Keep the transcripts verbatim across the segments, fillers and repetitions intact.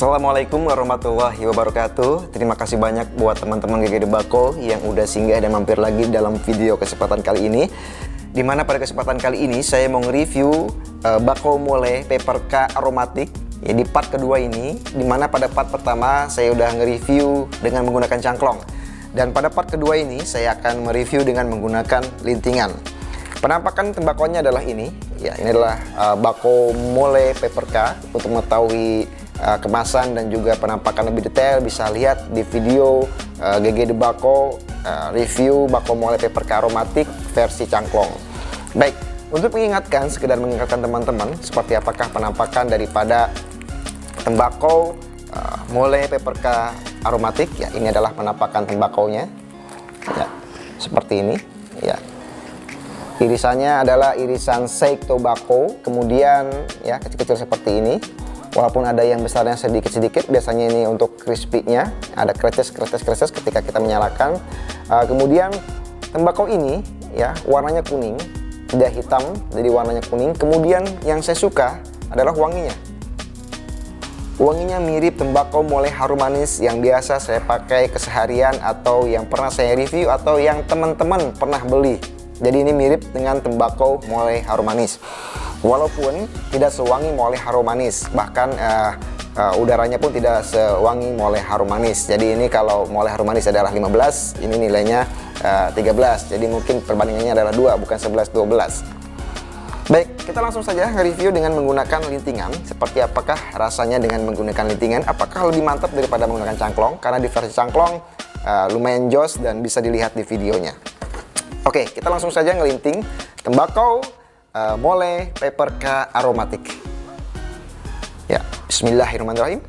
Assalamualaikum warahmatullahi wabarakatuh. Terima kasih banyak buat teman-teman G G Debako yang udah singgah dan mampir lagi dalam video kesempatan kali ini. Dimana pada kesempatan kali ini saya mau nge-review uh, Bako Mole Paper K Aromatic ya, di part kedua ini. Dimana pada part pertama saya udah nge-review dengan menggunakan cangklong, dan pada part kedua ini saya akan mereview dengan menggunakan lintingan. Penampakan tembakonya adalah ini ya, ini adalah uh, Bako Mole Paper K. Untuk mengetahui uh, kemasan dan juga penampakan lebih detail bisa lihat di video uh, G G Debako uh, review Bako Mole Paper K Aromatic versi cangklong. Baik, untuk mengingatkan, sekedar mengingatkan teman-teman seperti apakah penampakan daripada tembakau uh, Mole Paper K Aromatic ya. Ini adalah penampakan tembakonya ya, seperti ini ya. Irisannya adalah irisan Shake Tobacco, kemudian ya kecil-kecil seperti ini. Walaupun ada yang besarnya sedikit-sedikit, biasanya ini untuk crispy-nya, ada kreces-kreces-kreces ketika kita menyalakan. Uh, kemudian tembakau ini ya warnanya kuning, tidak hitam, jadi warnanya kuning. Kemudian yang saya suka adalah wanginya. Wanginya mirip tembakau Mole harum manis yang biasa saya pakai keseharian, atau yang pernah saya review, atau yang teman-teman pernah beli. Jadi ini mirip dengan tembakau Mole harum manis. Walaupun tidak sewangi Mole harum manis, bahkan uh, uh, udaranya pun tidak sewangi Mole harum manis. Jadi ini kalau Mole harum manis adalah lima belas, ini nilainya uh, tiga belas. Jadi mungkin perbandingannya adalah dua, bukan sebelas dua belas. Baik, kita langsung saja nge-review dengan menggunakan lintingan. Seperti apakah rasanya dengan menggunakan lintingan? Apakah lebih mantap daripada menggunakan cangklong? Karena di versi cangklong uh, lumayan jos dan bisa dilihat di videonya. Oke, kita langsung saja ngelinting tembakau uh, Mole Paper K Aromatic. Ya, bismillahirrahmanirrahim.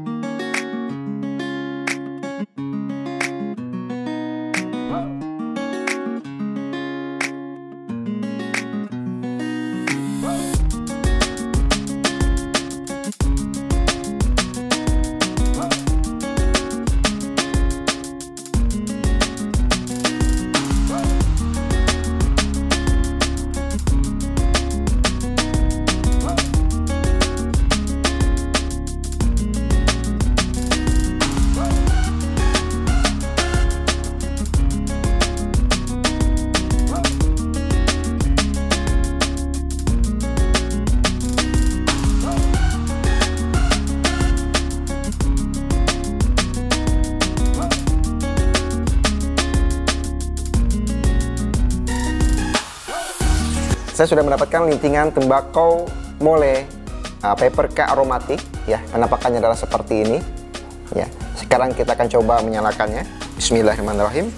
Saya sudah mendapatkan lintingan tembakau Mole uh, Paper K Aromatic ya. Penampakannya adalah seperti ini ya. Sekarang kita akan coba menyalakannya. Bismillahirrahmanirrahim.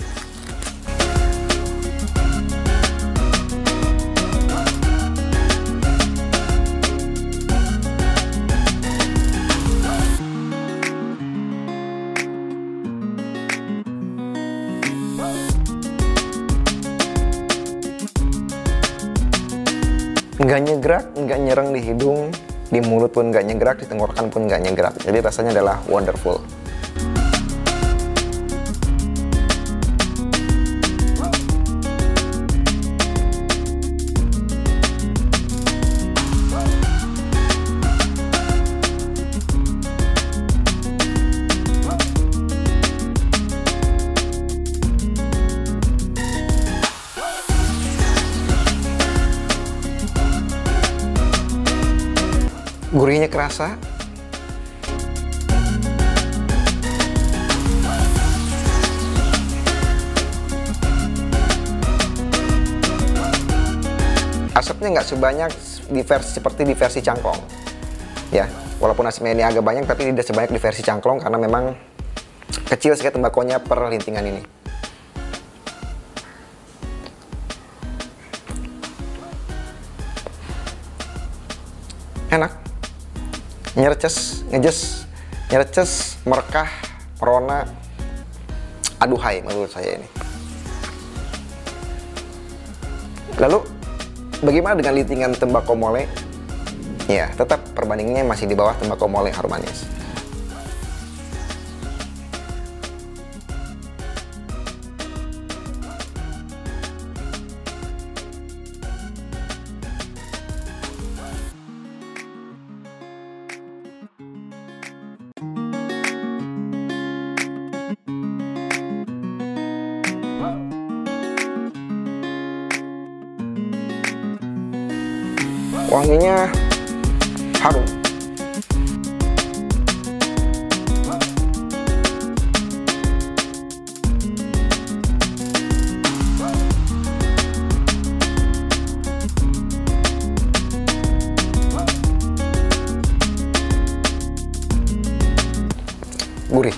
Nggak nyegrak, nggak nyerang di hidung, di mulut pun nggak nyegrak, di tenggorokan pun nggak nyegrak. Jadi rasanya adalah wonderful. Gurihnya kerasa. Asapnya nggak sebanyak di versi seperti di versi cangklong ya. Walaupun asapnya ini agak banyak, tapi tidak sebanyak di versi cangklong karena memang kecil sekali tembakonya per lintingan ini. Enak, nyerces, ngejes, nyerces, merekah, merona, aduhai menurut saya ini. Lalu bagaimana dengan lintingan tembakau Mole? Ya, tetap perbandingannya masih di bawah tembakau Mole harum manis. Wanginya harum. Gurih.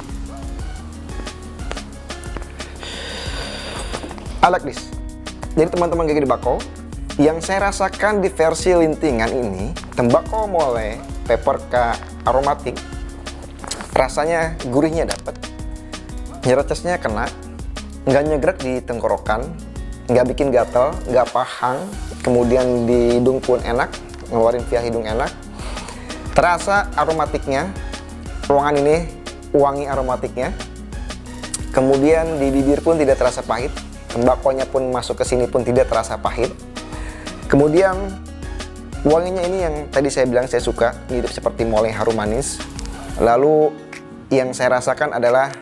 I like this. Jadi teman-teman G G Debako, yang saya rasakan di versi lintingan ini, tembakau mole Peperka aromatik, rasanya gurihnya dapat, nyerocosnya kena, nggak nyegrek di tenggorokan, nggak bikin gatel, nggak pahang, kemudian di hidung pun enak, ngeluarin via hidung enak, terasa aromatiknya, ruangan ini wangi aromatiknya, kemudian di bibir pun tidak terasa pahit, tembakonya pun masuk ke sini pun tidak terasa pahit. Kemudian wanginya ini yang tadi saya bilang saya suka, mirip seperti mole harum manis. Lalu yang saya rasakan adalah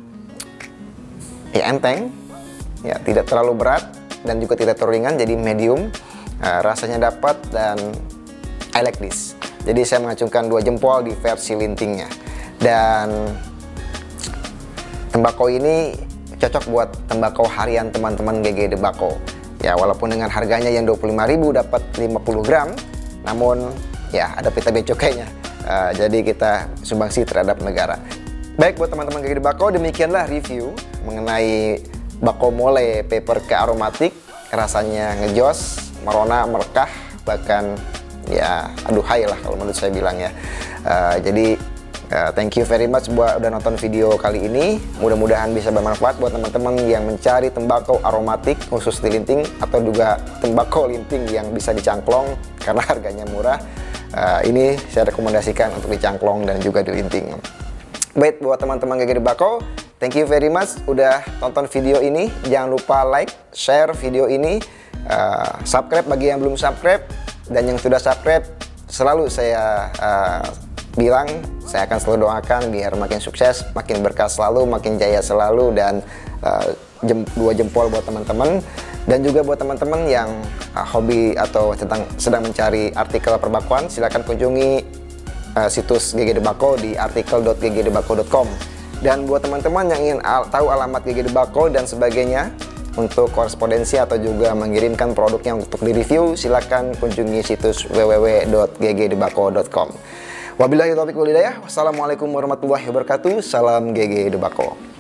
ya enteng, ya tidak terlalu berat dan juga tidak terlalu ringan, jadi medium. Uh, rasanya dapat dan I like this. Jadi saya mengacungkan dua jempol di versi lintingnya. Dan tembakau ini cocok buat tembakau harian teman-teman G G Debako. Ya, walaupun dengan harganya yang dua puluh lima ribu dapat lima puluh gram, namun ya ada pita bea cukainya. Uh, jadi kita sumbangsi terhadap negara. Baik, buat teman-teman G G Debako, demikianlah review mengenai bako mole Peperka aromatik. Rasanya ngejos, merona, merekah, bahkan ya aduhai lah kalau menurut saya bilang ya. Uh, jadi Uh, thank you very much buat udah nonton video kali ini. Mudah-mudahan bisa bermanfaat buat teman-teman yang mencari tembakau aromatik khusus di linting atau juga tembakau linting yang bisa dicangklong karena harganya murah. Uh, ini saya rekomendasikan untuk dicangklong dan juga di linting. Baik, buat teman-teman G G Debako, thank you very much udah tonton video ini. Jangan lupa like, share video ini, uh, subscribe bagi yang belum subscribe, dan yang sudah subscribe selalu saya uh, bilang saya akan selalu doakan biar makin sukses, makin berkah selalu, makin jaya selalu, dan uh, jem, dua jempol buat teman-teman. Dan juga buat teman-teman yang uh, hobi atau tentang sedang mencari artikel perbakuan, silakan kunjungi uh, situs G G Debako di artikel dot g g debako dot com. Dan buat teman-teman yang ingin al tahu alamat G G Debako dan sebagainya untuk korespondensi atau juga mengirimkan produknya untuk direview, silakan kunjungi situs w w w dot g g debako dot com. Wabillahi taufiq wal hidayah. Wassalamualaikum warahmatullahi wabarakatuh. Salam G G Debako.